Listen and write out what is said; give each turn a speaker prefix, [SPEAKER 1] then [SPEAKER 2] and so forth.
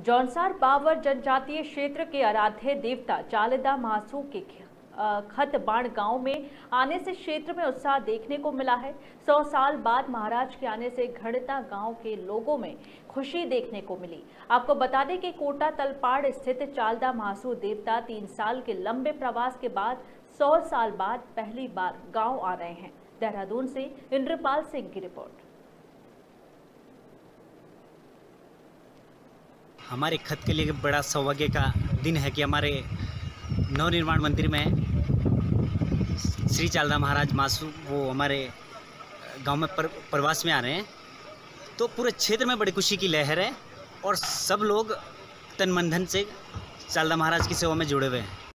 [SPEAKER 1] जौनसार बावर जनजातीय क्षेत्र के आराध्य देवता चालदा महासू के खतबाण गांव में आने से क्षेत्र में उत्साह देखने को मिला है। 100 साल बाद महाराज के आने से घड़ता गांव के लोगों में खुशी देखने को मिली। आपको बता दें कि कोटा तलपाड़ स्थित चालदा महासू देवता 3 साल के लंबे प्रवास के बाद 100 साल बाद पहली बार गांव आ रहे हैं। देहरादून से इंद्रपाल सिंह की रिपोर्ट।
[SPEAKER 2] हमारे खत के लिए बड़ा सौभाग्य का दिन है कि हमारे नवनिर्माण मंदिर में श्री चालदा महाराज मासू वो हमारे गांव में प्रवास में आ रहे हैं, तो पूरे क्षेत्र में बड़ी खुशी की लहर है और सब लोग तन मन धन से चालदा महाराज की सेवा में जुड़े हुए हैं।